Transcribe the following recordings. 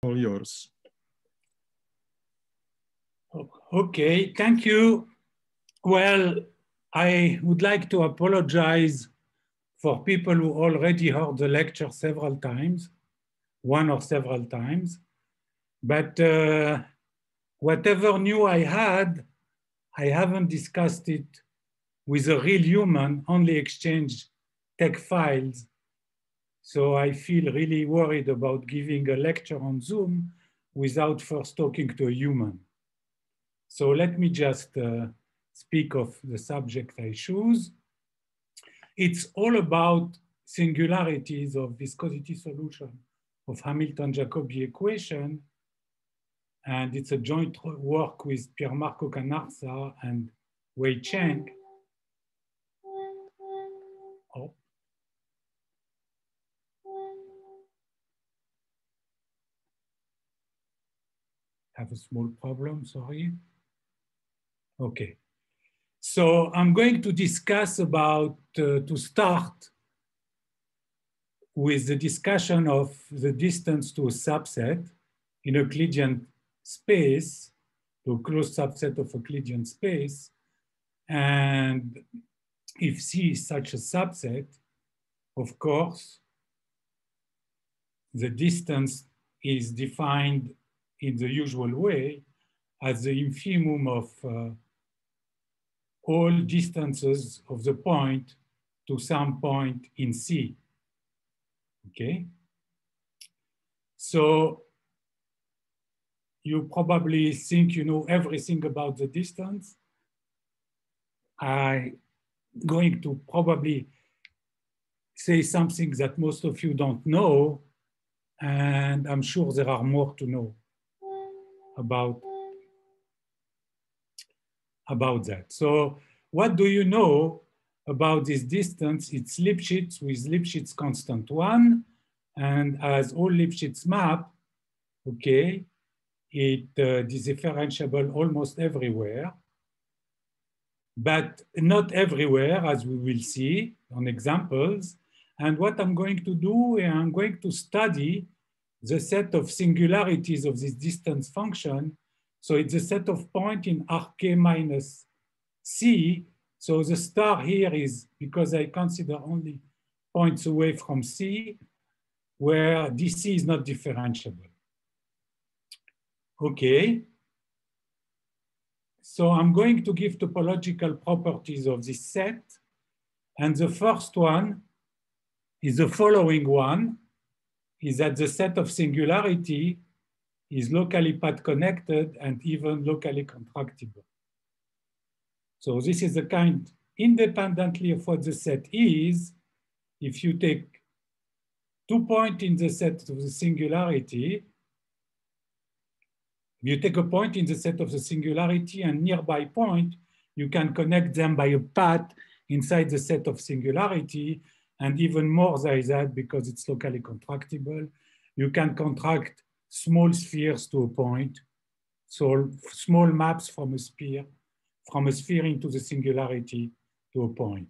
All yours. Okay, thank you. Well, I would like to apologize for people who already heard the lecture several times, one or several times. But whatever new I had, I haven't discussed it with a real human, only exchanged tech files. So I feel really worried about giving a lecture on Zoom without first talking to a human. So let me just speak of the subject I choose. It's all about singularities of viscosity solution of Hamilton-Jacobi equation. And it's a joint work with Piermarco Canarsa and Wei Cheng. Oh. Have a small problem, sorry. Okay. So I'm going to discuss about, to start with the discussion of the distance to a subset in Euclidean space, to a closed subset of Euclidean space. And if C is such a subset, of course, the distance is defined in the usual way as the infimum of all distances of the point to some point in C. Okay? So you probably think you know everything about the distance. I'm going to probably say something that most of you don't know, and I'm sure there are more to know about that. So what do you know about this distance? It's Lipschitz with Lipschitz constant 1, and as all Lipschitz map, okay, it is differentiable almost everywhere, but not everywhere, as we will see on examples. And what I'm going to do, I'm going to study the set of singularities of this distance function. So it's a set of points in Rk minus C. So the star here is because I consider only points away from C, where dc is not differentiable. Okay. So I'm going to give topological properties of this set. And the first one is the following one, is that the set of singularity is locally path connected and even locally contractible. So this is the kind, independently of what the set is, if you take 2 points in the set of the singularity, you take a point in the set of the singularity and nearby point, you can connect them by a path inside the set of singularity, and even more than that, because it's locally contractible, you can contract small spheres to a point, so small maps from a sphere into the singularity to a point.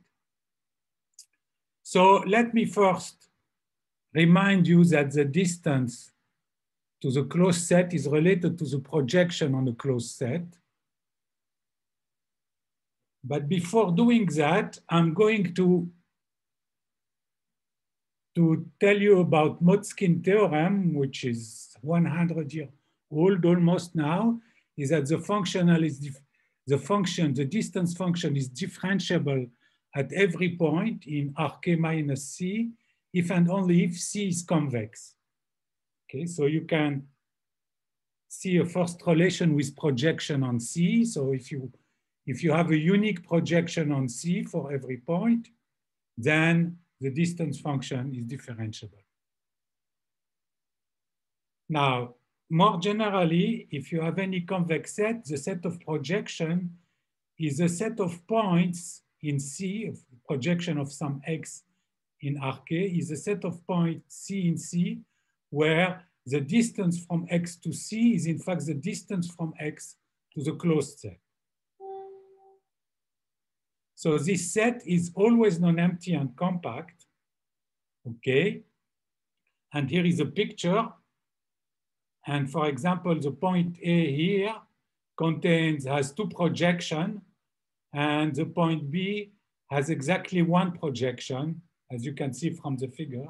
So let me first remind you that the distance to the closed set is related to the projection on the closed set. But before doing that, I'm going to tell you about Motzkin theorem, which is 100 years old almost now, is that the distance function is differentiable at every point in Rk minus C, if and only if C is convex. Okay, so you can see a first relation with projection on C. So if you have a unique projection on C for every point, then the distance function is differentiable. Now, more generally, if you have any convex set, the set of projection is a set of points in C, of projection of some x in Rk, is a set of points C in C, where the distance from x to C is in fact the distance from x to the closed set. So this set is always non-empty and compact, okay? And here is a picture. And for example, the point A here has 2 projections, and the point B has exactly 1 projection, as you can see from the figure.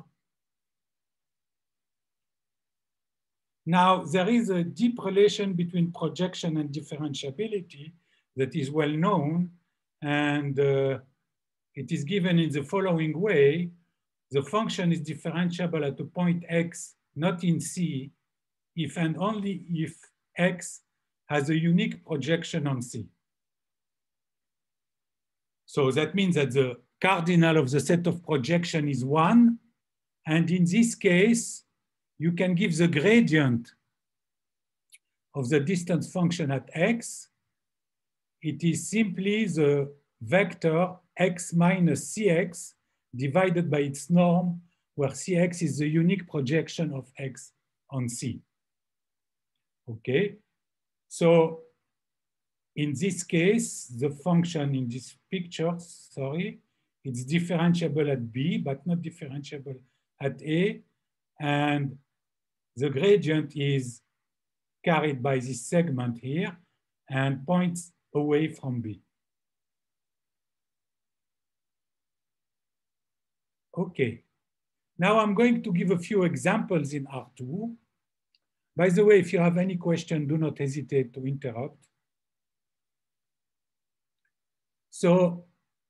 Now, there is a deep relation between projection and differentiability that is well known, and it is given in the following way. The function is differentiable at a point x, not in C, if and only if x has a unique projection on C. So that means that the cardinal of the set of projection is 1, and in this case, you can give the gradient of the distance function at x. It is simply the vector x minus cx divided by its norm, where cx is the unique projection of x on C. Okay, so in this case, the function in this picture, sorry, it's differentiable at B, but not differentiable at A. And the gradient is carried by this segment here and points away from B. Okay, now I'm going to give a few examples in R2. By the way, if you have any question, do not hesitate to interrupt. So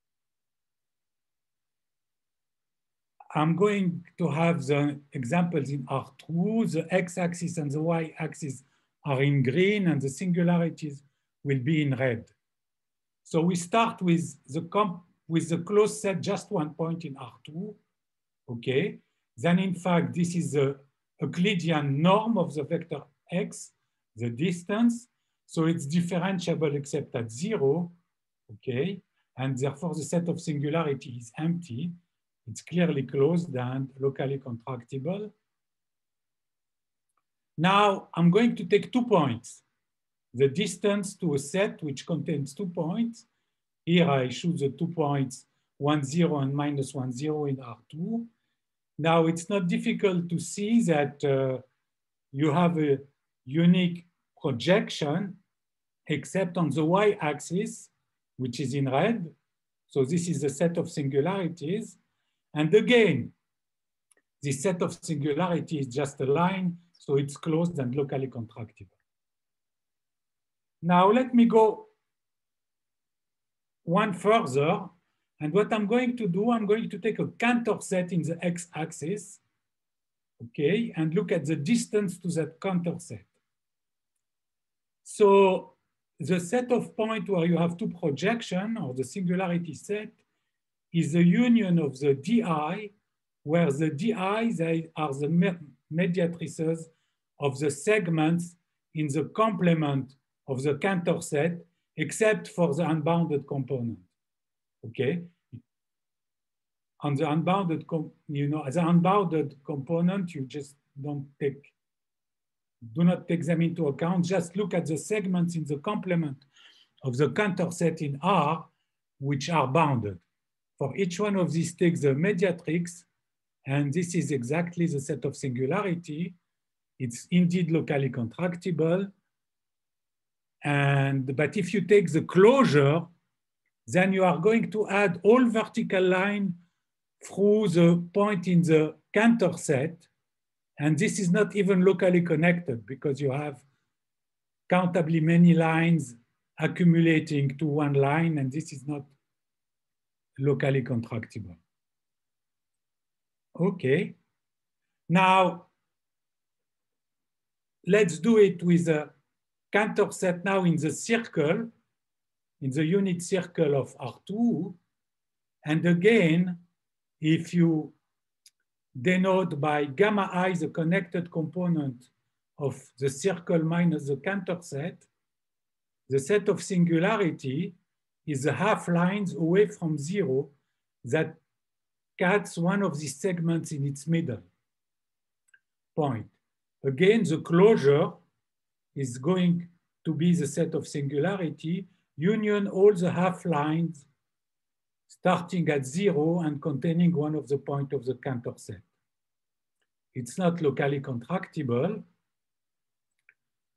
I'm going to have the examples in R2. The x-axis and the y-axis are in green, and the singularities will be in red. So we start with the closed set, just 1 point in R2. Okay. Then, in fact, this is the Euclidean norm of the vector x, the distance. So it's differentiable except at 0. Okay. And therefore, the set of singularity is empty. It's clearly closed and locally contractible. Now, I'm going to take 2 points. The distance to a set which contains 2 points. Here I choose the 2 points, 1, 0 and minus 1, 0 in R2. Now, it's not difficult to see that you have a unique projection, except on the y-axis, which is in red. So this is the set of singularities. And again, this set of singularities is just a line, so it's closed and locally contractible. Now let me go one further. And what I'm going to do, I'm going to take a Cantor set in the x-axis, okay, and look at the distance to that Cantor set. So the set of points where you have 2 projections, or the singularity set, is the union of the DI, where the DIs are the mediatrices of the segments in the complement of the Cantor set, except for the unbounded component. Okay. On the unbounded, as an unbounded component, you just do not take them into account. Just look at the segments in the complement of the Cantor set in R, which are bounded. For each one of these, take the mediatrix, and this is exactly the set of singularity. It's indeed locally contractible. But if you take the closure, then you are going to add all vertical line through the point in the Cantor set. And this is not even locally connected because you have countably many lines accumulating to one line, and this is not locally contractible. Okay. Now, let's do it with a Cantor set now in the circle, in the unit circle of R2. And again, if you denote by gamma I the connected component of the circle minus the Cantor set, the set of singularity is the half lines away from 0 that cuts one of these segments in its middle point. Again, the closure is going to be the set of singularity, union all the half lines starting at 0 and containing one of the points of the Cantor set. It's not locally contractible.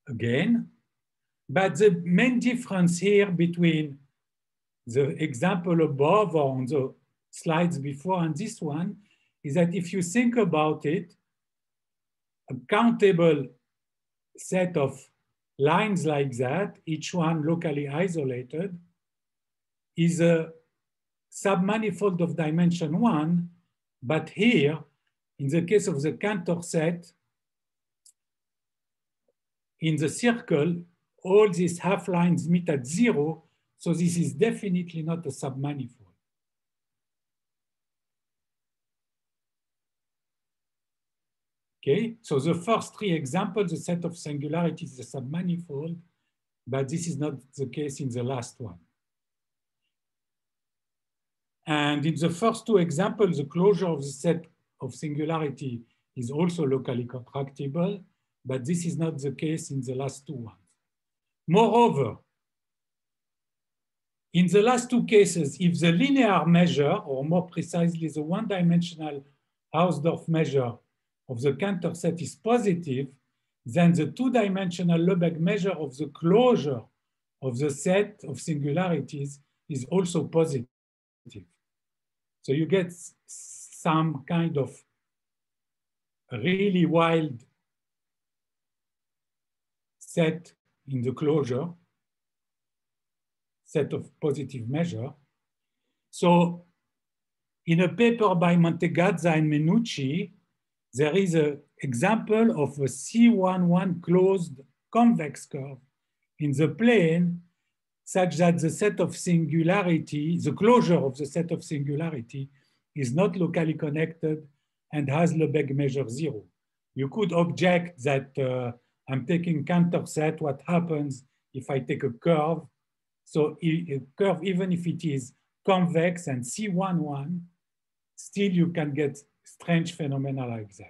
again. But the main difference here between the example above or on the slides before and this one is that if you think about it, a countable set of lines like that, each one locally isolated, is a submanifold of dimension 1, but here, in the case of the Cantor set, in the circle, all these half lines meet at 0, so this is definitely not a submanifold. Okay, so the first 3 examples, the set of singularities is a submanifold, but this is not the case in the last one. And in the first 2 examples, the closure of the set of singularity is also locally contractible, but this is not the case in the last 2 ones. Moreover, in the last 2 cases, if the linear measure, or more precisely the one-dimensional Hausdorff measure of the Cantor set is positive, then the 2-dimensional Lebesgue measure of the closure of the set of singularities is also positive. So you get some kind of really wild set in the closure, set of positive measure. So in a paper by Mantegazza and Menucci, there is an example of a C11 closed convex curve in the plane such that the set of singularity, the closure of the set of singularity is not locally connected and has Lebesgue measure 0. You could object that I'm taking Cantor set, what happens if I take a curve? So a curve, even if it is convex and C11, still you can get strange phenomena like that.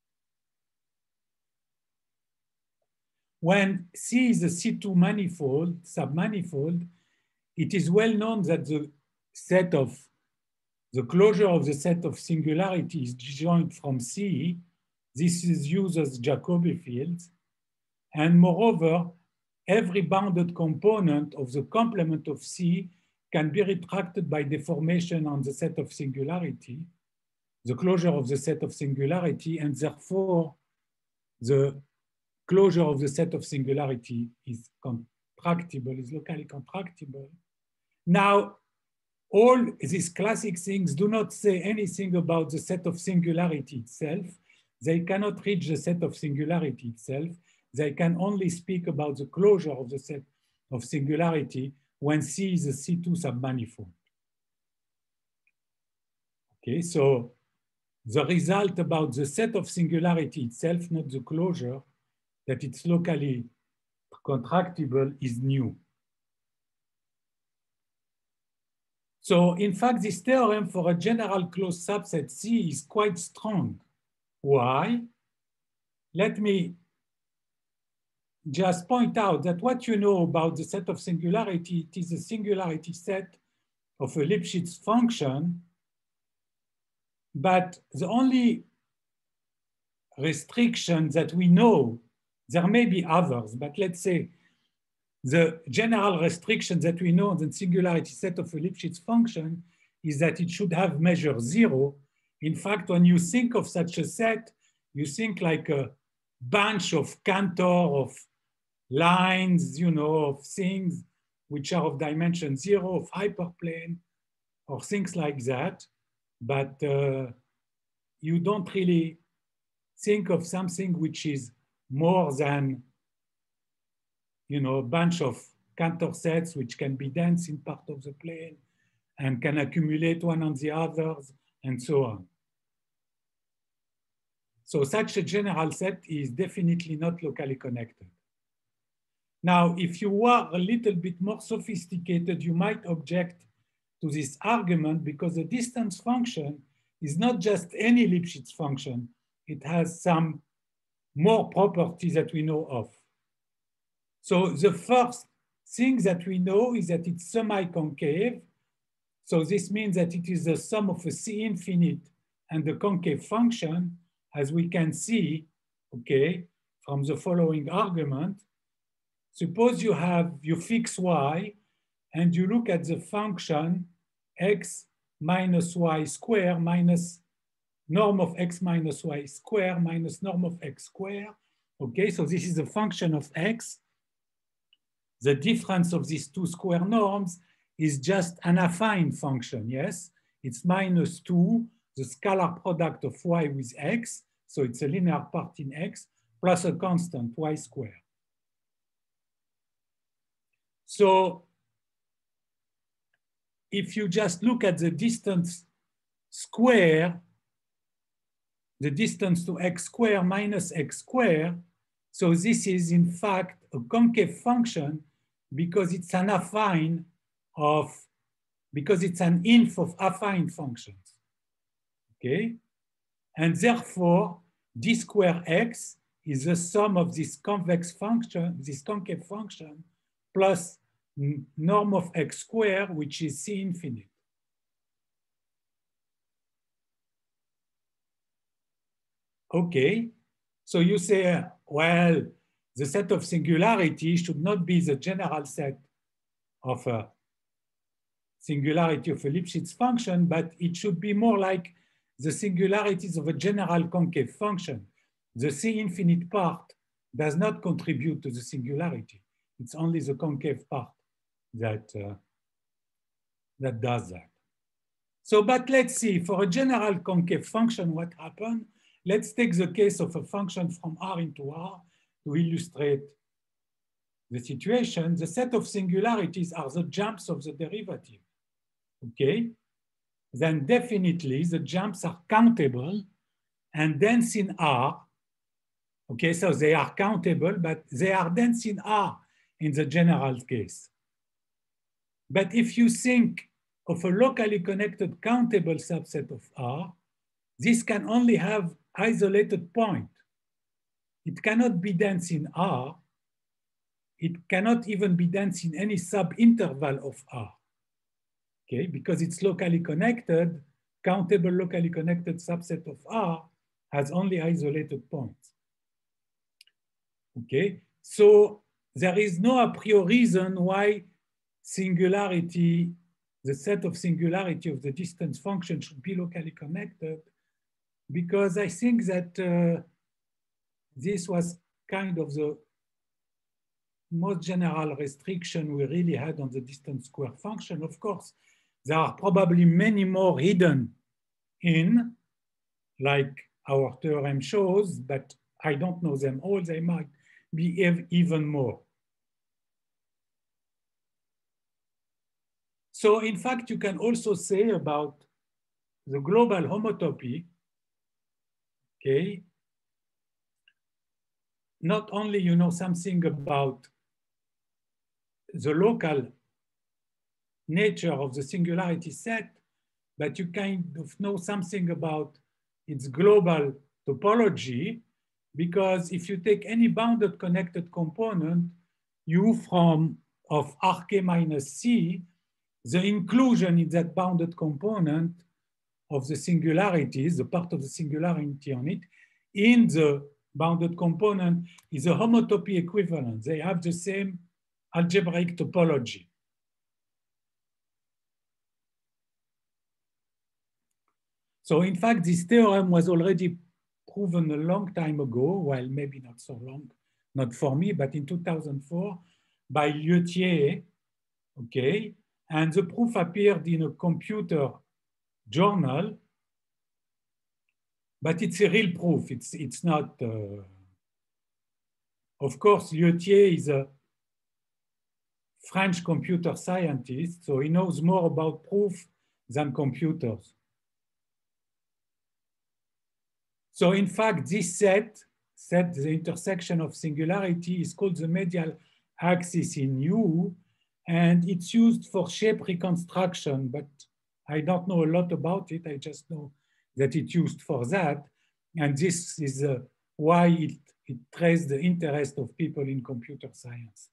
When C is a C2 manifold, submanifold, it is well known that the set of the closure of the set of singularity is disjoint from C. This is used as Jacobi fields. And moreover, every bounded component of the complement of C can be retracted by deformation on the set of singularity, the closure of the set of singularity, and therefore the closure of the set of singularity is contractible, is locally contractible. Now, all these classic things do not say anything about the set of singularity itself. They cannot reach the set of singularity itself. They can only speak about the closure of the set of singularity when C is a C2 submanifold. Okay, so the result about the set of singularity itself, not the closure, that it's locally contractible, is new. So in fact, this theorem for a general closed subset C is quite strong. Why? Let me just point out that what you know about the set of singularity, it is a singularity set of a Lipschitz function, but the only restriction that we know, there may be others, but let's say the general restriction that we know on the singularity set of a Lipschitz function is that it should have measure 0. In fact, when you think of such a set, you think like a bunch of Cantor, of lines, you know, of things which are of dimension 0, of hyperplane, or things like that. But you don't really think of something which is more than, you know, a bunch of Cantor sets which can be dense in part of the plane and can accumulate one on the others and so on. So such a general set is definitely not locally connected. Now, if you were a little bit more sophisticated, you might object to this argument because the distance function is not just any Lipschitz function. It has some more properties that we know of. So the first thing that we know is that it's semi-concave. So this means that it is the sum of a C infinite and the concave function, as we can see, okay, from the following argument. suppose you fix y and you look at the function x minus y square minus norm of x minus y square minus norm of x square. Okay, so this is a function of x. The difference of these two square norms is just an affine function, yes? It's minus 2, the scalar product of y with x, so it's a linear part in x, plus a constant y squared. So if you just look at the distance square, the distance to x squared minus x squared, so this is in fact a concave function because it's an affine of, because it's an inf of affine functions, okay? And therefore, d square x is the sum of this convex function, this concave function, plus norm of x squared, which is C infinite. Okay, so you say, well, the set of singularity should not be the general set of a singularity of a Lipschitz function, but it should be more like the singularities of a general concave function. The C infinite part does not contribute to the singularity. It's only the concave part that, that does that. So, but let's see, for a general concave function, what happened? Let's take the case of a function from R into R to illustrate the situation. The set of singularities are the jumps of the derivative, okay? Then definitely the jumps are countable and dense in R. Okay, so they are countable, but they are dense in R in the general case. But if you think of a locally connected countable subset of R, this can only have isolated point. It cannot be dense in R. It cannot even be dense in any subinterval of R. Okay, because it's locally connected, countable locally connected subset of R has only isolated points. Okay, so there is no a priori reason why singularity, the set of singularity of the distance function should be locally connected, because I think that this was kind of the most general restriction we really had on the distance square function. Of course, there are probably many more hidden in, like our theorem shows, but I don't know them all. They might be even more. So in fact, you can also say about the global homotopy, okay, not only you know something about the local nature of the singularity set, but you kind of know something about its global topology, because if you take any bounded connected component, U from of Rk minus C, the inclusion in that bounded component of the singularities, the part of the singularity on it, in the bounded component is a homotopy equivalent. They have the same algebraic topology. So in fact, this theorem was already proven a long time ago, well, maybe not so long, not for me, but in 2004 by Leutier, okay? And the proof appeared in a computer journal, but it's a real proof. It's not, of course, Leutier is a French computer scientist, so he knows more about proof than computers. So in fact, this set, the intersection of singularity, is called the medial axis in U, and it's used for shape reconstruction, but I don't know a lot about it. I just know that it's used for that. And this is why it raised the interest of people in computer science.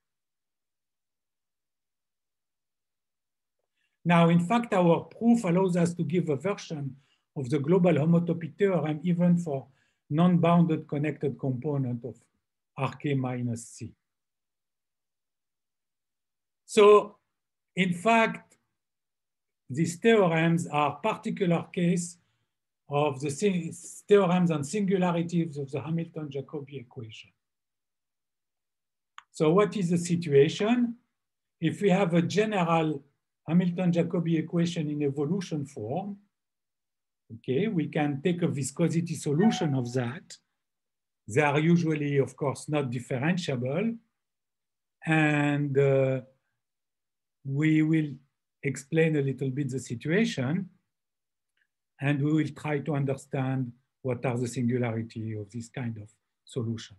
Now, in fact, our proof allows us to give a version of the global homotopy theorem even for non-bounded connected component of Rk minus C. So in fact, these theorems are particular case of the theorems on singularities of the Hamilton-Jacobi equation. So what is the situation? If we have a general Hamilton-Jacobi equation in evolution form, okay, we can take a viscosity solution of that. They are usually, of course, not differentiable. And we will explain a little bit the situation. And we will try to understand what are the singularity of this kind of solution.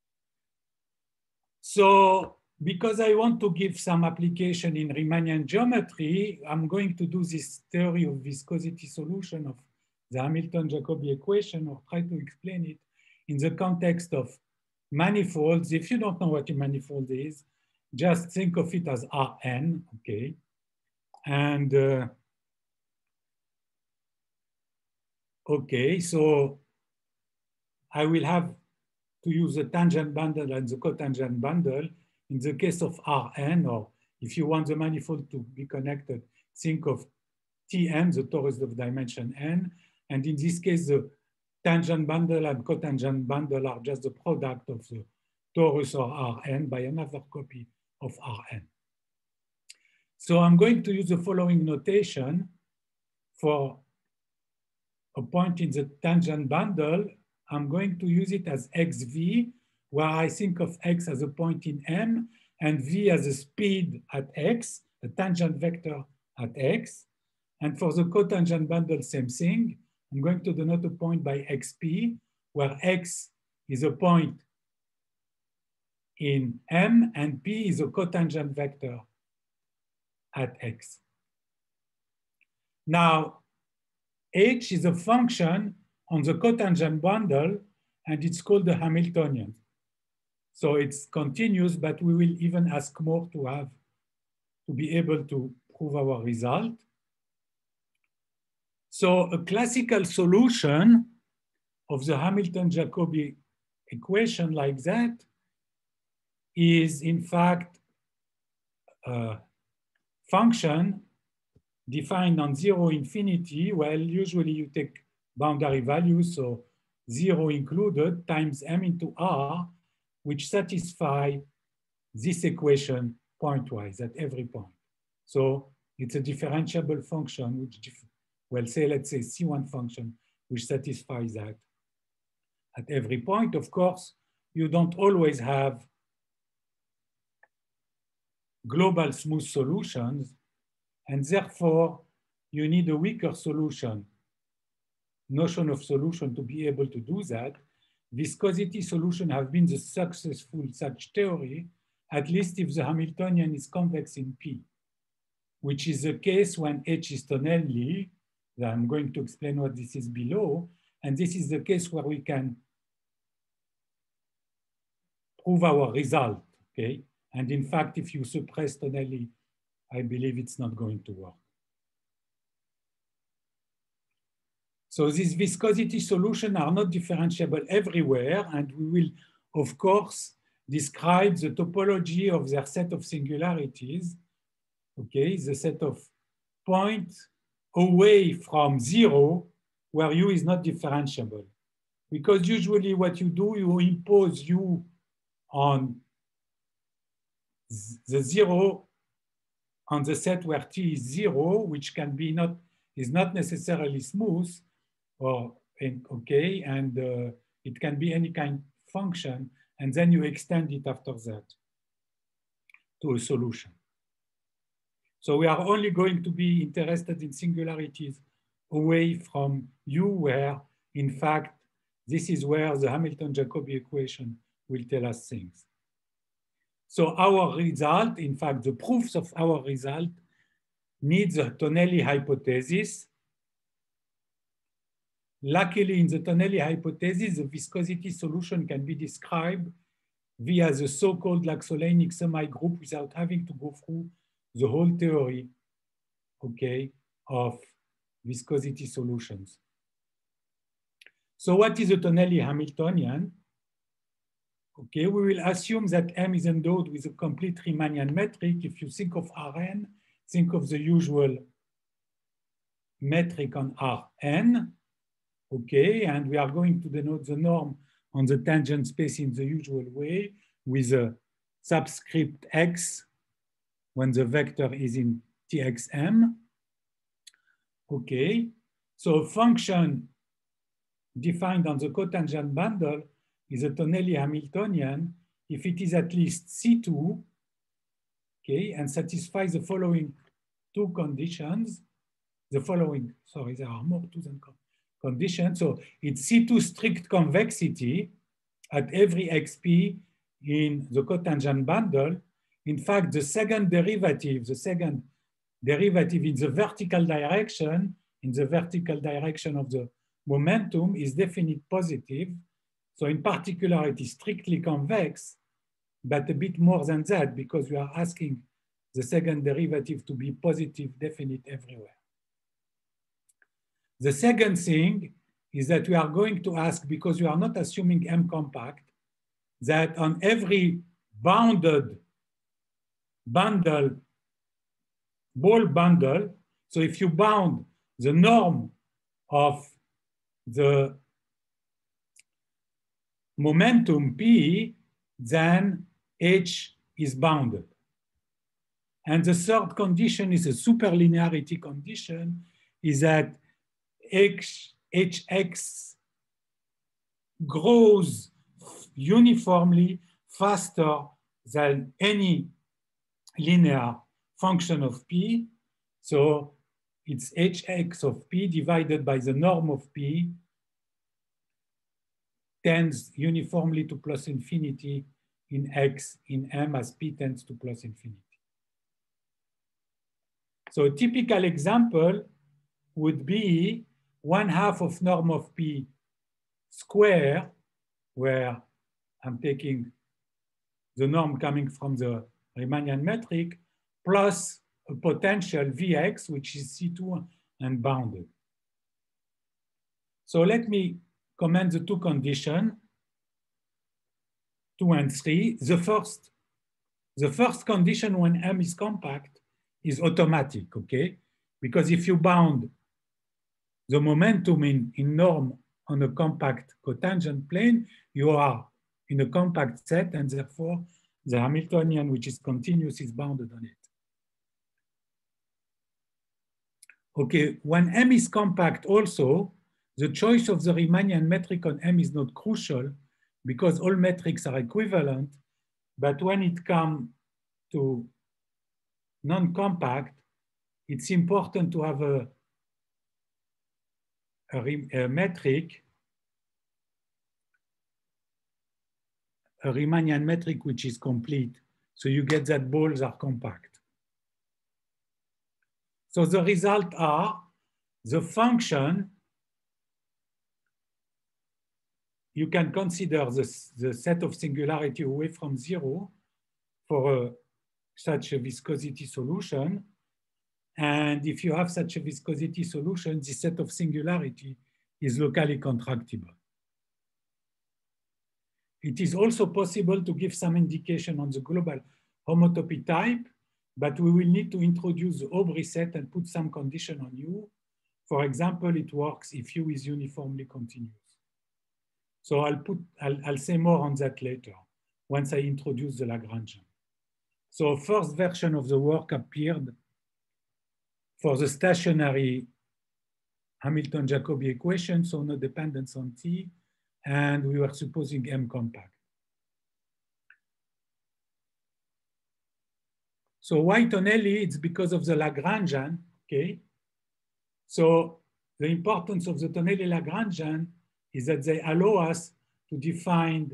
So because I want to give some application in Riemannian geometry, I'm going to do this theory of viscosity solution of the Hamilton-Jacobi equation, or try to explain it in the context of manifolds. If you don't know what a manifold is, just think of it as Rn, okay? And okay, so I will have to use the tangent bundle and the cotangent bundle in the case of Rn, or if you want the manifold to be connected, think of Tn, the torus of dimension n. And in this case, the tangent bundle and cotangent bundle are just the product of the torus or Rn by another copy of Rn. So I'm going to use the following notation for a point in the tangent bundle. I'm going to use it as xv, where I think of x as a point in M and v as a speed at x, a tangent vector at x. And for the cotangent bundle, same thing. I'm going to denote a point by xp, where x is a point in M and p is a cotangent vector at x. Now, h is a function on the cotangent bundle, and it's called the Hamiltonian. So it's continuous, but we will even ask more to be able to prove our result. So a classical solution of the Hamilton-Jacobi equation like that is in fact a function defined on 0 infinity. Well, usually you take boundary values, so 0 included, times m into r, which satisfy this equation pointwise at every point. So it's a differentiable function, which, let's say C1 function, which satisfies that at every point. Of course, you don't always have global smooth solutions, and therefore you need a weaker solution, notion of solution, to be able to do that. Viscosity solution have been the successful such theory, at least if the Hamiltonian is convex in P, which is the case when H is Tonelli. I'm going to explain what this is below. And this is the case where we can prove our result, okay? And in fact, if you suppress Tonelli, I believe it's not going to work. So these viscosity solutions are not differentiable everywhere, and we will, of course, describe the topology of their set of singularities, okay, the set of points away from 0 where u is not differentiable. Because usually what you do, you impose u on the 0 on the set where t is 0, which can be is not necessarily smooth, or okay, and it can be any kind of function, and then you extend it after that to a solution. So we are only going to be interested in singularities away from u, where in fact this is where the Hamilton-Jacobi equation will tell us things. So our result, in fact, the proofs of our result needs a Tonelli hypothesis. Luckily, in the Tonelli hypothesis, the viscosity solution can be described via the so-called Laxolanic semi-group without having to go through the whole theory, okay, of viscosity solutions. So what is a Tonelli Hamiltonian? Okay, we will assume that M is endowed with a complete Riemannian metric. If you think of Rn, think of the usual metric on Rn. Okay, and we are going to denote the norm on the tangent space in the usual way with a subscript x when the vector is in Txm. Okay, so a function defined on the cotangent bundle is a Tonelli Hamiltonian if it is at least C2, okay, and satisfies the following two conditions. The following, sorry, there are more two than conditions. So it's C2 strict convexity at every xp in the cotangent bundle. In fact, the second derivative in the vertical direction, of the momentum is definite positive. So in particular, it is strictly convex, but a bit more than that because we are asking the second derivative to be positive definite everywhere. The second thing is that we are going to ask, because we are not assuming M compact, that on every bounded bundle, ball bundle, so if you bound the norm of the momentum P, then H is bounded. And the third condition is a superlinearity condition, is that Hx grows uniformly faster than any linear function of P. So it's Hx of P divided by the norm of P tends uniformly to plus infinity in X in M as P tends to plus infinity. So a typical example would be 1/2 of norm of P square, where I'm taking the norm coming from the Riemannian metric, plus a potential Vx, which is C2 and bounded. So let me comment the two conditions, 2 and 3. The first condition when M is compact is automatic, okay? Because if you bound the momentum in norm on a compact cotangent plane, you are in a compact set, and therefore the Hamiltonian, which is continuous, is bounded on it. Okay, when M is compact also, the choice of the Riemannian metric on M is not crucial because all metrics are equivalent, but when it comes to non-compact, it's important to have a metric, a Riemannian metric which is complete. So you get that balls are compact. So the result are the function, you can consider the set of singularity away from 0 for such a viscosity solution. And if you have such a viscosity solution, the set of singularity is locally contractible. It is also possible to give some indication on the global homotopy type, but we will need to introduce the Aubry set and put some condition on U. For example, it works if U is uniformly continuous. So I'll say more on that later, once I introduce the Lagrangian. So first version of the work appeared for the stationary Hamilton-Jacobi equation, so no dependence on T, and we were supposing M compact. So why Tonelli? It's because of the Lagrangian, okay? So the importance of the Tonelli Lagrangian is that they allow us to define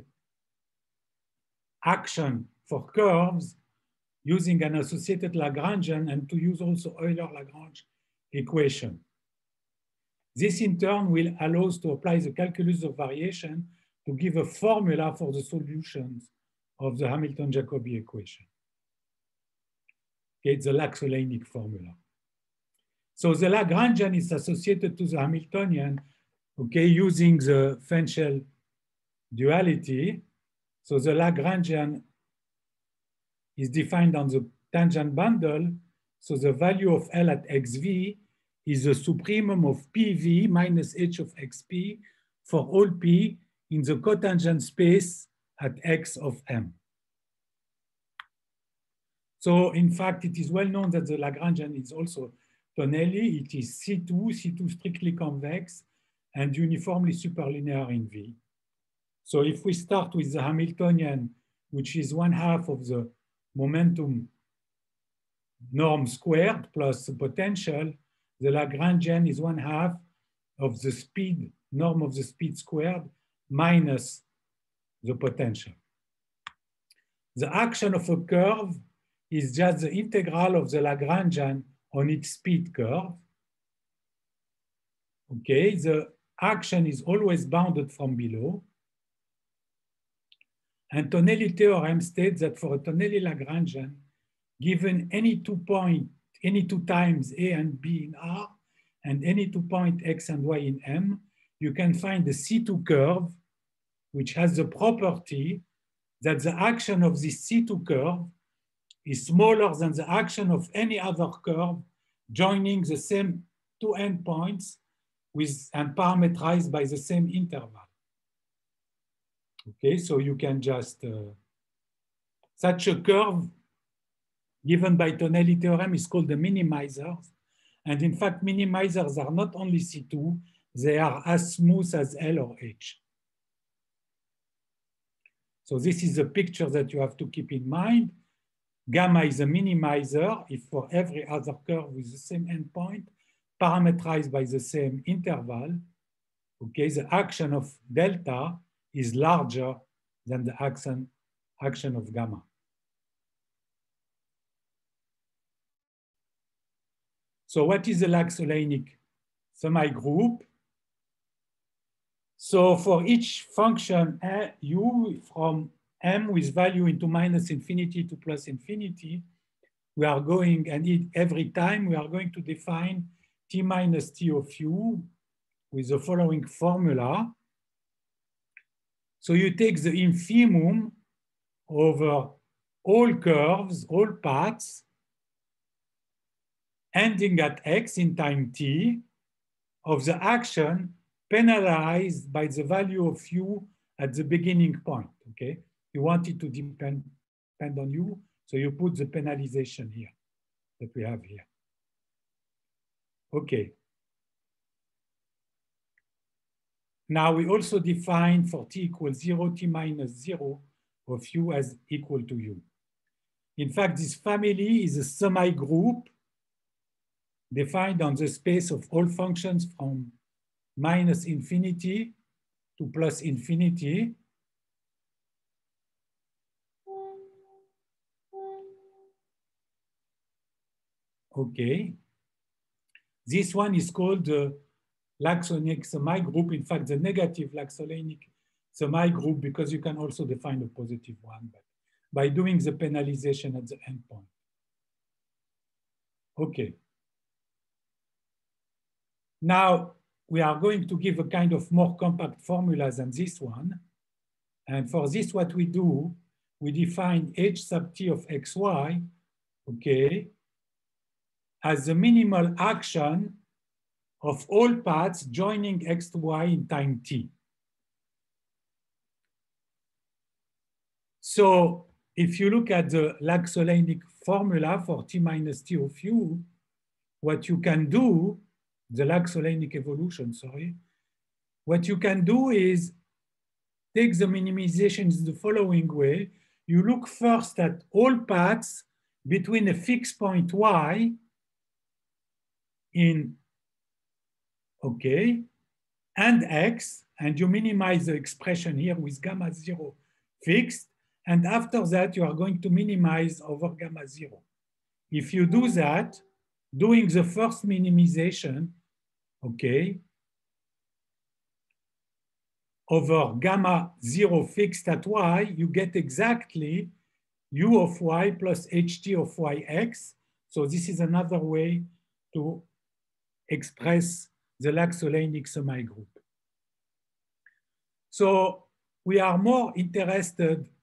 action for curves using an associated Lagrangian and to use also Euler-Lagrange equation. This in turn will allow us to apply the calculus of variation to give a formula for the solutions of the Hamilton-Jacobi equation. Okay, it's the Lax-Oleinik formula. So the Lagrangian is associated to the Hamiltonian, okay, using the Fenchel duality. So the Lagrangian is defined on the tangent bundle. So the value of L at xv is the supremum of PV minus h of xp for all p in the cotangent space at x of m. So in fact, it is well known that the Lagrangian is also Tonelli. It is C2 strictly convex, and uniformly superlinear in V. So if we start with the Hamiltonian, which is 1/2 of the momentum norm squared plus the potential, the Lagrangian is 1/2 of the speed, norm of the speed squared, minus the potential. The action of a curve is just the integral of the Lagrangian on its speed curve. Okay, the action is always bounded from below. And Tonelli theorem states that for a Tonelli Lagrangian, given any 2 times A and B in R, and any 2 points X and Y in M, you can find the C2 curve, which has the property that the action of this C2 curve is smaller than the action of any other curve joining the same 2 endpoints and parameterized by the same interval. Okay, so you can just, such a curve given by Tonelli theorem is called the minimizers. And in fact, minimizers are not only C2, they are as smooth as L or H. So this is a picture that you have to keep in mind. Gamma is a minimizer if for every other curve with the same endpoint, parameterized by the same interval, okay, the action of delta is larger than the action of gamma. So what is the Lax-Oleinik semigroup? So for each function u from m with value into -infinity to +infinity, we are going, and every time we are going to define t minus t of u with the following formula. So you take the infimum over all curves, all paths, ending at x in time t of the action penalized by the value of u at the beginning point, okay? You want it to depend on u, so you put the penalization here that we have here. Okay. Now we also define for t equals 0, t minus 0 of u as equal to u. In fact, this family is a semigroup defined on the space of all functions from -infinity to +infinity. Okay. This one is called the Lax-Oleinik semigroup. In fact, the negative Lax-Oleinik semigroup, because you can also define a positive one, but by doing the penalization at the endpoint. Okay. Now, we are going to give a kind of more compact formula than this one. And for this, what we do, we define h sub t of xy, okay, as the minimal action of all paths joining x to y in time t. So if you look at the Lax-Oleinik formula for t minus t of u, what you can do, the Lax-Oleinik evolution, sorry, what you can do is take the minimizations the following way. You look first at all paths between a fixed point y in, okay, and x, and you minimize the expression here with gamma 0 fixed, and after that you are going to minimize over gamma 0. If you do that, doing the first minimization, okay, over gamma 0 fixed at y, you get exactly u of y plus ht of yx. So this is another way to express the Lax-Oleinik semigroup. So we are more interested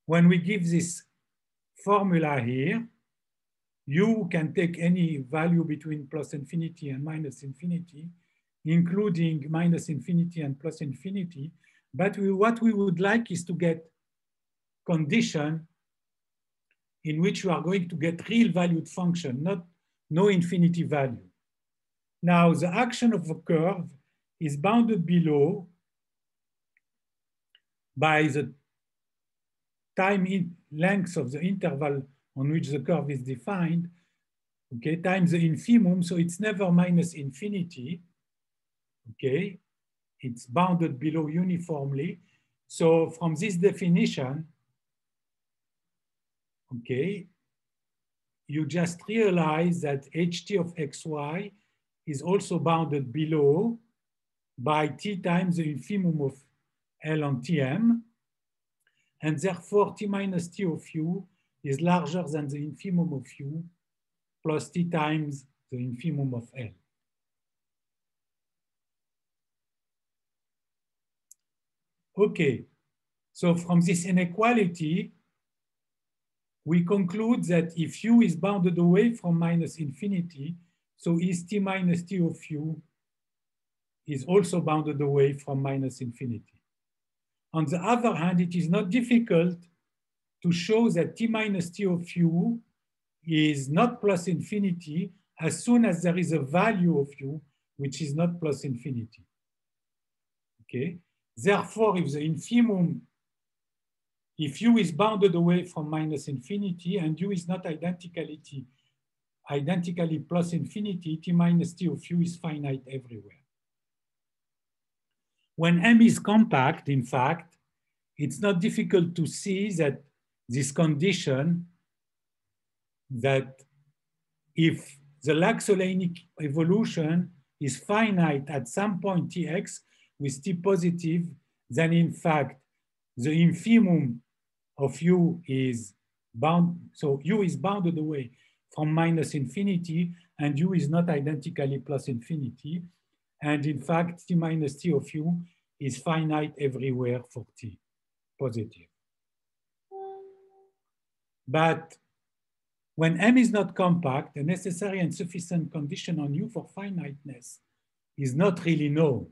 when we give this formula here, u can take any value between plus infinity and minus infinity, including minus infinity and plus infinity. But what we would like is to get condition in which you are going to get real valued function, not no infinity value. Now, the action of the curve is bounded below by the time length of the interval on which the curve is defined, okay, times the infimum, so it's never minus infinity, okay? It's bounded below uniformly. So from this definition, okay, you just realize that ht of xy is also bounded below by t times the infimum of L on Tm, and therefore t minus t of u is larger than the infimum of u plus t times the infimum of L. Okay, so from this inequality, we conclude that if u is bounded away from minus infinity, so is t minus t of u is also bounded away from minus infinity. On the other hand, it is not difficult to show that t minus t of u is not plus infinity as soon as there is a value of u which is not plus infinity. Okay? Therefore, if the infimum, if u is bounded away from minus infinity and u is not identically plus infinity, t minus t of u is finite everywhere. When M is compact, in fact, it's not difficult to see that this condition that if the Lax-Oleinic evolution is finite at some point Tx with T positive, then in fact, the infimum of U is bound, so U is bounded away from minus infinity and U is not identically plus infinity. And in fact, T minus T of U is finite everywhere for T positive. But when M is not compact, the necessary and sufficient condition on U for finiteness is not really known.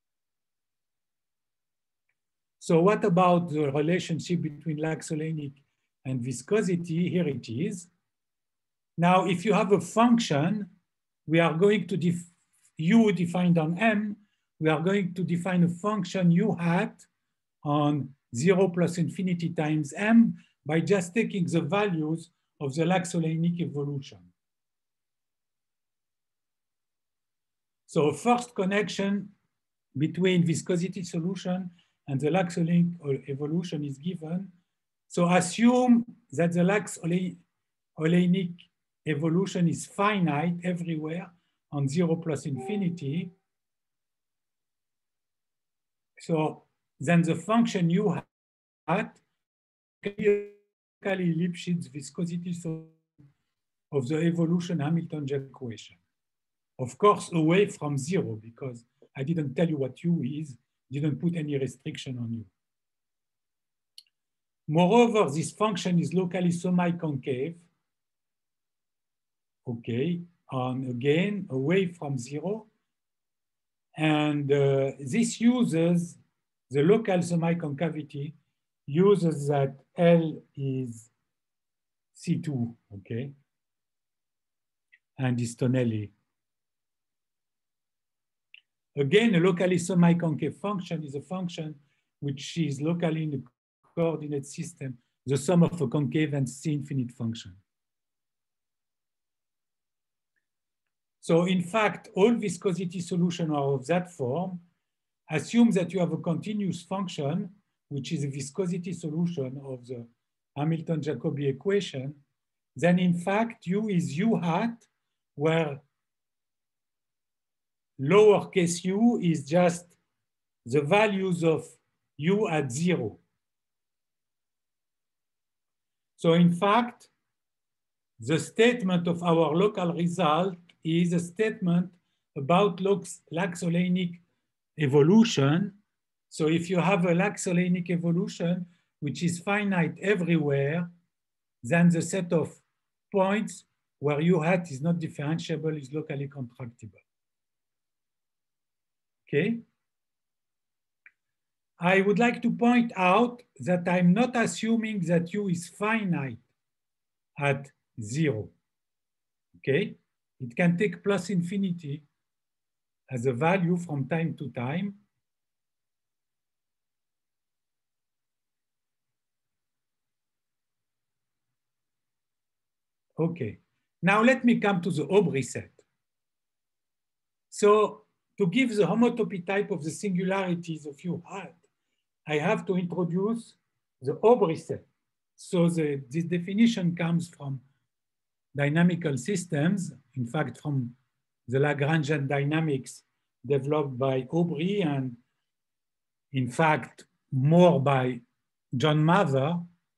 So what about the relationship between Lax-Oleinic and viscosity? Here it is. Now, if you have a function, we are going to U defined on M, we are going to define a function U hat on 0 plus infinity times M by just taking the values of the Lax-Oleinic evolution. So first connection between viscosity solution and the Lax-Oleinic evolution is given. So assume that the Lax-Oleinic evolution is finite everywhere on 0 plus infinity. So then the function U hat Lipschitz viscosity of the evolution Hamilton-Jacobi equation. Of course, away from 0, because I didn't tell you what U is, didn't put any restriction on U. Moreover, this function is locally semi-concave, okay, again, away from 0. And this uses the local semi-concavity, uses that L is C2, okay, and is Tonelli. Again, a locally semi-concave function is a function which is locally in the coordinate system, the sum of a concave and C-infinite function. So in fact, all viscosity solutions are of that form. Assume that you have a continuous function, which is a viscosity solution of the Hamilton-Jacobi equation. Then in fact, U is U hat, where lowercase u is just the values of U at 0. So in fact, the statement of our local result is a statement about Lax-Oleinic evolution. So if you have a Lax-Oleinic evolution, which is finite everywhere, then the set of points where u hat is not differentiable is locally contractible. Okay? I would like to point out that I'm not assuming that u is finite at 0. Okay? It can take plus infinity as a value from time to time. Okay, now let me come to the Aubry set. So to give the homotopy type of the singularities of U hat, I have to introduce the Aubry set. So this definition comes from dynamical systems, in fact, from the Lagrangian dynamics developed by Aubry and in fact, more by John Mather.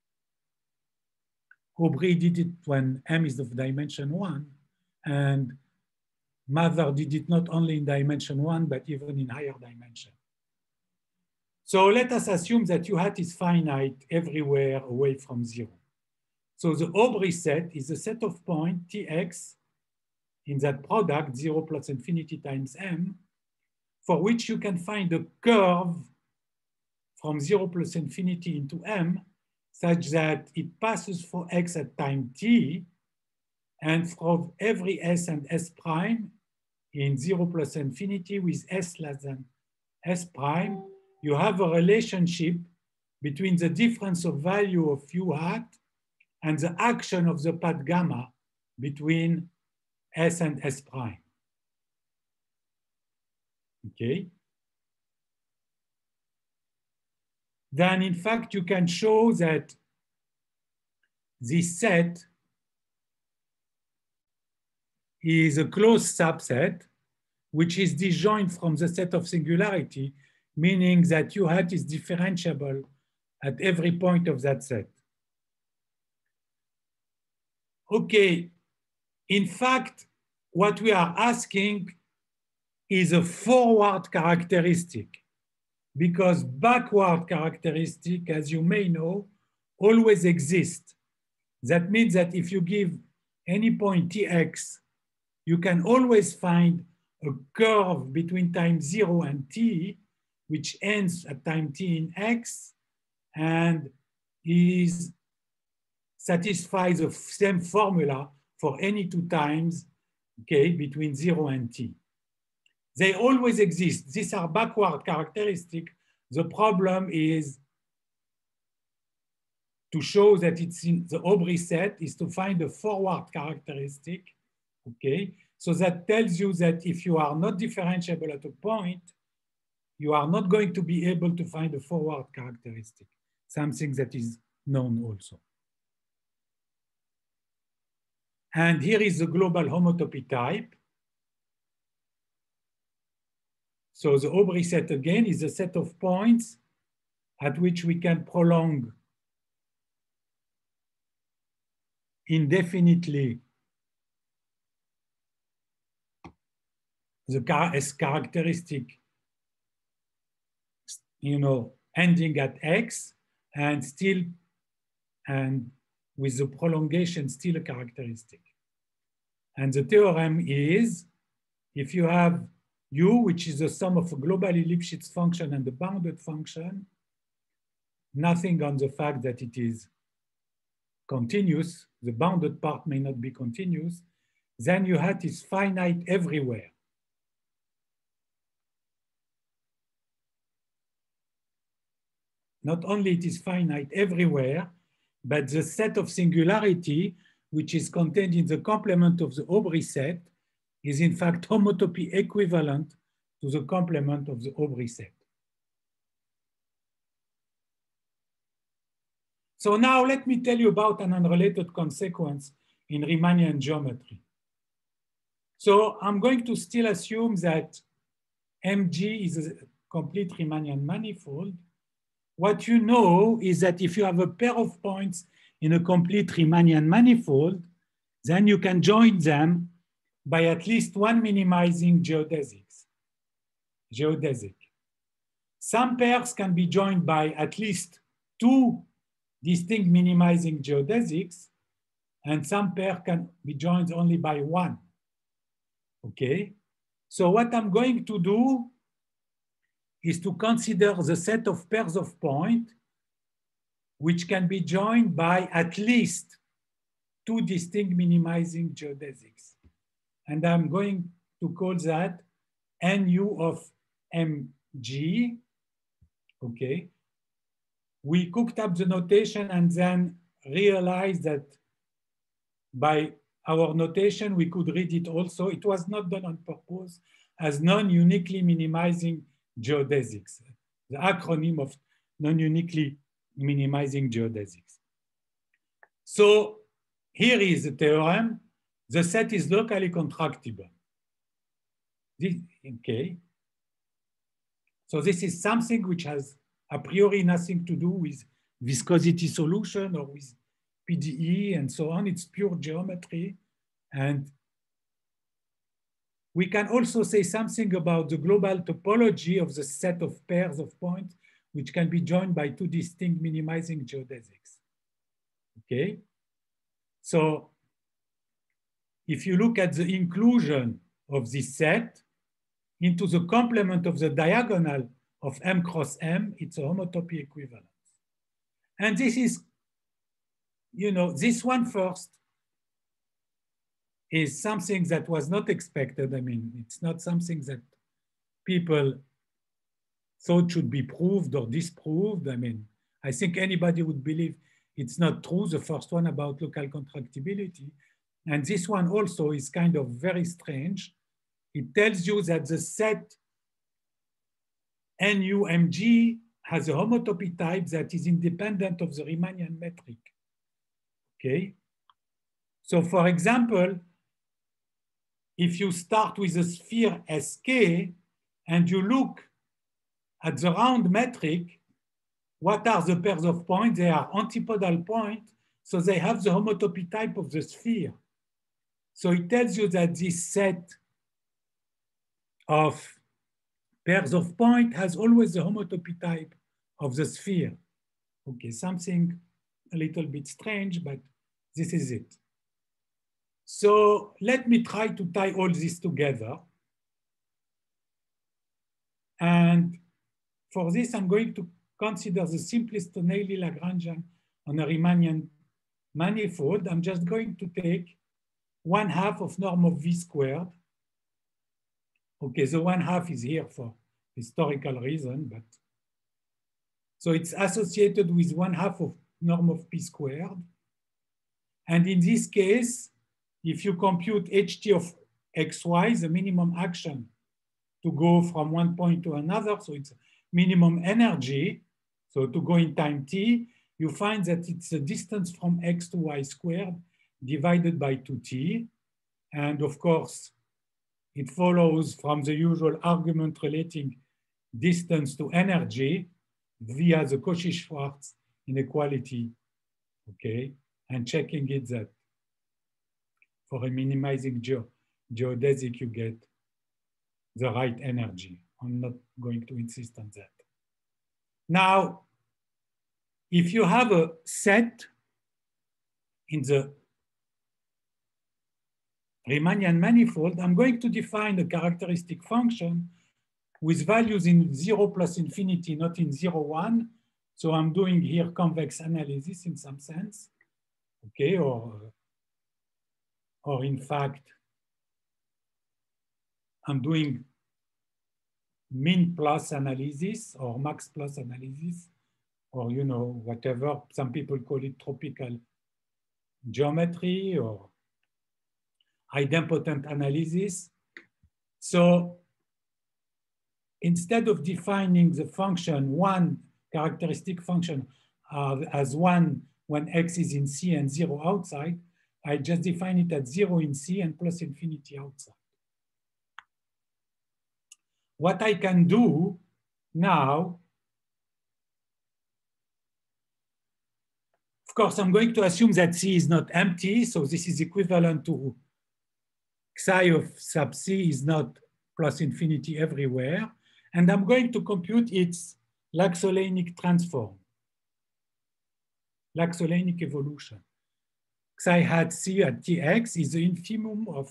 Aubry did it when M is of dimension 1, and Mather did it not only in dimension 1, but even in higher dimension. So let us assume that U hat is finite everywhere away from 0. So the Aubry set is a set of points Tx in that product 0 plus infinity times M, for which you can find a curve from 0 plus infinity into M such that it passes for x at time t, and from every s and s prime in 0 plus infinity with s less than s prime, you have a relationship between the difference of value of U hat and the action of the path gamma between s and s prime. Okay. Then in fact, you can show that this set is a closed subset, which is disjoint from the set of singularity, meaning that U hat is differentiable at every point of that set. Okay, in fact, what we are asking is a forward characteristic, because backward characteristic, as you may know, always exist. That means that if you give any point Tx, you can always find a curve between time 0 and t, which ends at time t in x, and satisfies the same formula for any two times, okay, between 0 and t. They always exist. These are backward characteristics. The problem is to show that it's in the Aubry set is to find a forward characteristic, okay? So that tells you that if you are not differentiable at a point, you are not going to be able to find a forward characteristic, something that is known also. And here is the global homotopy type. So the Aubry set again is a set of points at which we can prolong indefinitely the characteristic, ending at x, and still, and with the prolongation still a characteristic. And the theorem is, if you have U, which is the sum of a globally Lipschitz function and the bounded function, nothing on the fact that it is continuous, the bounded part may not be continuous, then U hat is finite everywhere. Not only it is finite everywhere, but the set of singularity, which is contained in the complement of the Aubry set, is in fact homotopy equivalent to the complement of the Aubry set. So now let me tell you about an unrelated consequence in Riemannian geometry. So I'm going to still assume that Mg is a complete Riemannian manifold. What you know is that if you have a pair of points in a complete Riemannian manifold, then you can join them by at least one minimizing geodesic. Some pairs can be joined by at least two distinct minimizing geodesics, and some pair can be joined only by one. Okay, so what I'm going to do is to consider the set of pairs of points which can be joined by at least two distinct minimizing geodesics. And I'm going to call that NU of MG. Okay. We cooked up the notation and then realized that by our notation, we could read it also. It was not done on purpose as non-uniquely minimizing geodesics, the acronym of non-uniquely minimizing geodesics. So here is the theorem. The set is locally contractible. Okay. So this is something which has a priori nothing to do with viscosity solution or with PDE and so on. It's pure geometry. And we can also say something about the global topology of the set of pairs of points which can be joined by two distinct minimizing geodesics. Okay. So if you look at the inclusion of this set into the complement of the diagonal of M cross M, it's a homotopy equivalence. And this is, you know, this one first is something that was not expected. I mean, it's not something that people thought should be proved or disproved. I mean, I think anybody would believe it's not true, the first one about local contractibility. And this one also is kind of very strange. It tells you that the set NUMG has a homotopy type that is independent of the Riemannian metric. Okay. So for example, if you start with a sphere SK and you look at the round metric, what are the pairs of points? They are antipodal points, so they have the homotopy type of the sphere. So it tells you that this set of pairs of points has always the homotopy type of the sphere. Okay, something a little bit strange, but this is it. So let me try to tie all this together. And for this, I'm going to consider the simplest Tonelli Lagrangian on a Riemannian manifold. I'm just going to take 1/2 of norm of V squared. Okay, the 1/2 is here for historical reason, but so it's associated with 1/2 of norm of P squared. And in this case, if you compute HT of XY, the minimum action to go from one point to another, so it's minimum energy, so to go in time t, you find that it's the distance from x to y squared divided by 2t. And of course, it follows from the usual argument relating distance to energy via the Cauchy-Schwarz inequality, okay? And checking it that for a minimizing geodesic, you get the right energy. I'm not going to insist on that. Now, if you have a set in the Riemannian manifold, I'm going to define a characteristic function with values in 0 plus infinity, not in 0, 1. So I'm doing here convex analysis in some sense, okay? Or in fact, I'm doing min plus analysis or max plus analysis, or you know, whatever. Some people call it tropical geometry or idempotent analysis. So instead of defining the function, one characteristic function as 1 when x is in C and 0 outside, I just define it at 0 in C and plus infinity outside. What I can do now, of course, I'm going to assume that C is not empty, so this is equivalent to psi of sub C is not plus infinity everywhere, and I'm going to compute its Laxolenic transform. Laxolanic evolution. Psi hat C at Tx is the infimum of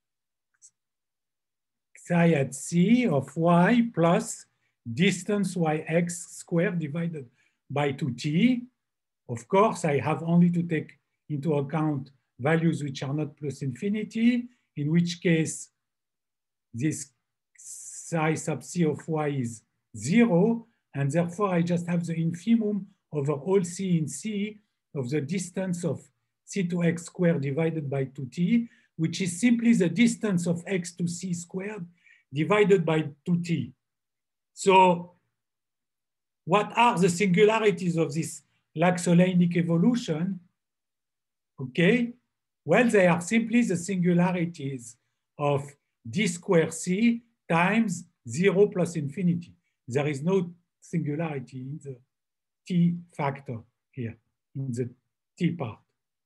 psi at C of y plus distance yx squared divided by 2t. Of course, I have only to take into account values which are not plus infinity, in which case this psi sub C of y is 0, and therefore I just have the infimum over all C in C of the distance of C to x squared divided by 2t, which is simply the distance of x to C squared divided by 2t. So what are the singularities of this Laxolanic evolution? Okay, well, they are simply the singularities of d square C times 0 plus infinity. There is no singularity in the t factor here, in the t part.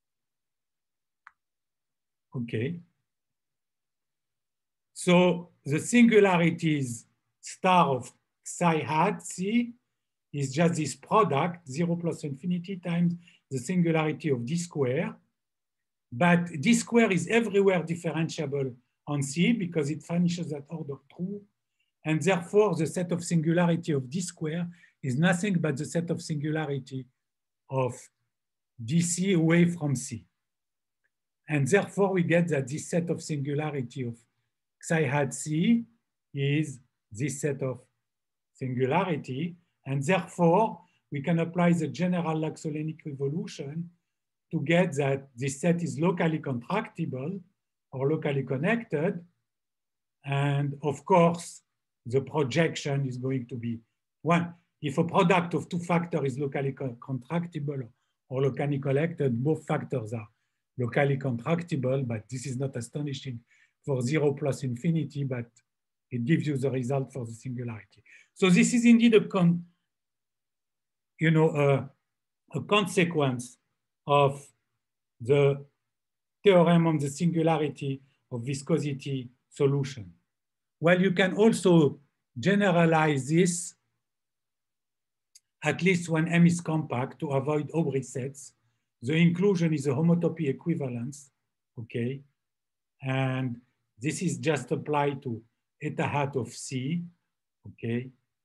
Okay. So the singularities star of psi hat C is just this product, 0 plus infinity times the singularity of d square. But d square is everywhere differentiable on C because it finishes at order true. And therefore, the set of singularity of d square is nothing but the set of singularity of dc away from C. And therefore, we get that this set of singularity of psi hat C is this set of singularity. And therefore, we can apply the general Laxolanic evolution to get that this set is locally contractible or locally connected. And of course, the projection is going to be one. If a product of two factors is locally contractible or locally connected, both factors are locally contractible, but this is not astonishing for 0 plus infinity, but it gives you the result for the singularity. So this is indeed a consequence of the theorem on the singularity of viscosity solution. Well, you can also generalize this, at least when M is compact, to avoid Aubry sets. The inclusion is a homotopy equivalence, okay? And this is just applied to eta hat of C, okay?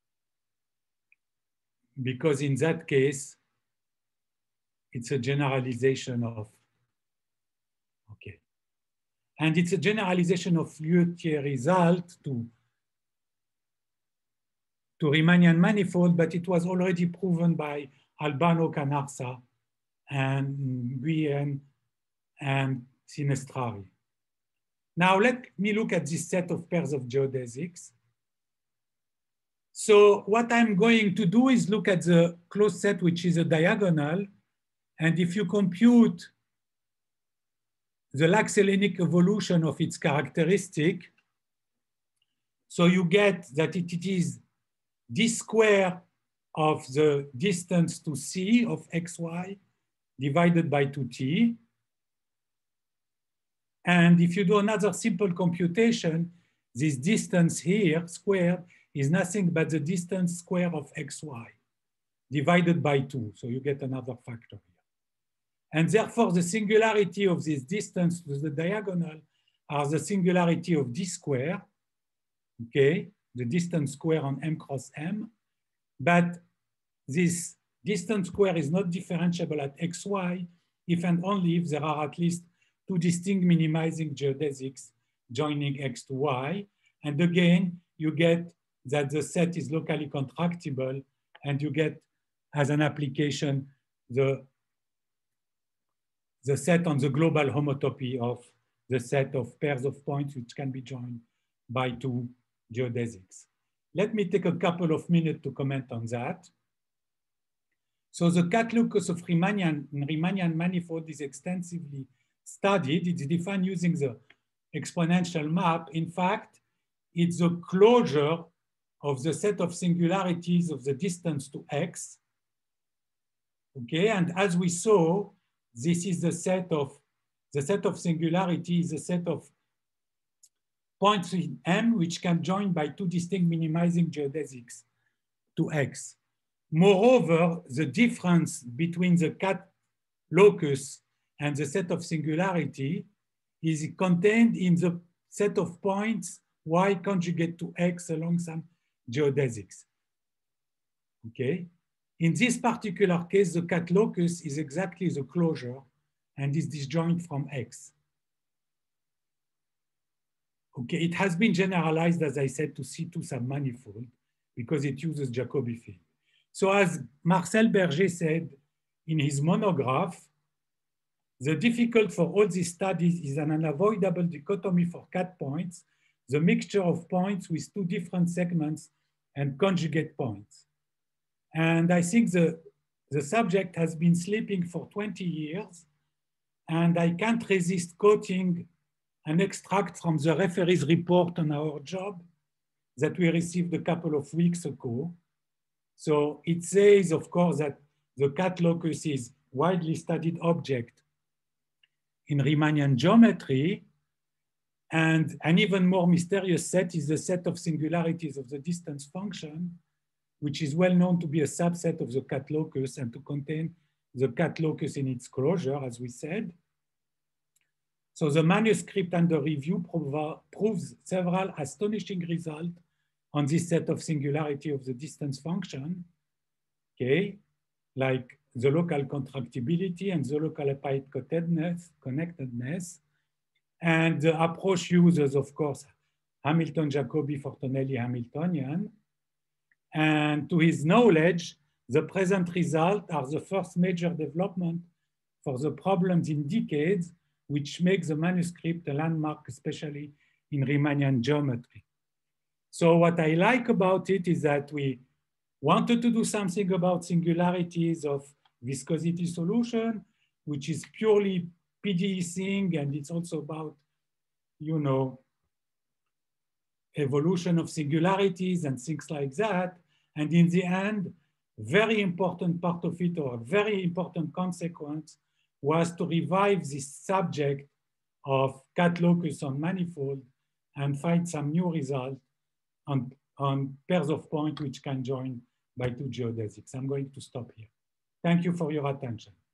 Because in that case, it's a generalization of, okay. And it's a generalization of Lioutier result to Riemannian manifold, but it was already proven by Albano, Canarsa, and Nguyen and Sinestrari. Now let me look at this set of pairs of geodesics. So what I'm going to do is look at the closed set, which is a diagonal. And if you compute the Laxolanic evolution of its characteristic, so you get that it is d square of the distance to C of xy divided by 2t. And if you do another simple computation, this distance here squared is nothing but the distance square of xy divided by 2. So you get another factor here. And therefore, the singularity of this distance to the diagonal are the singularity of d square, okay, the distance square on M cross M. But this distance square is not differentiable at xy if and only if there are at least two distinct minimizing geodesics joining x to y. And again, you get that the set is locally contractible, and you get as an application the set on the global homotopy of the set of pairs of points which can be joined by two geodesics. Let me take a couple of minutes to comment on that. So the calculus of Riemannian manifold is extensively studied. It's defined using the exponential map. In fact, it's the closure of the set of singularities of the distance to x. Okay, and as we saw, this is the set of singularity is a set of points in M which can join by two distinct minimizing geodesics to x. Moreover, the difference between the cat locus and the set of singularity is contained in the set of points y conjugate to x along some geodesics. Okay? In this particular case, the cat locus is exactly the closure and is disjoint from x. Okay, it has been generalized, as I said, to C2 submanifold because it uses Jacobi field. So as Marcel Berger said in his monograph, the difficult for all these studies is an unavoidable dichotomy for cat points, the mixture of points with two different segments and conjugate points. And I think the subject has been sleeping for 20 years, and I can't resist quoting an extract from the referee's report on our job that we received a couple of weeks ago. So it says, of course, that the cat locus is widely studied object in Riemannian geometry, and an even more mysterious set is the set of singularities of the distance function, which is well known to be a subset of the cat locus and to contain the cat locus in its closure, as we said. So the manuscript under review proves several astonishing results on this set of singularity of the distance function, okay, like the local contractibility and the local applied connectedness. And the approach uses, of course, Hamilton-Jacobi for Tonelli Hamiltonian. And to his knowledge, the present results are the first major development for the problems in decades, which makes the manuscript a landmark, especially in Riemannian geometry. So what I like about it is that we wanted to do something about singularities of viscosity solution, which is purely PDE thing, and it's also about, you know, evolution of singularities and things like that. And in the end, very important part of it, or a very important consequence, was to revive this subject of cat locus on manifold and find some new result on pairs of points which can join by two geodesics. I'm going to stop here. Thank you for your attention.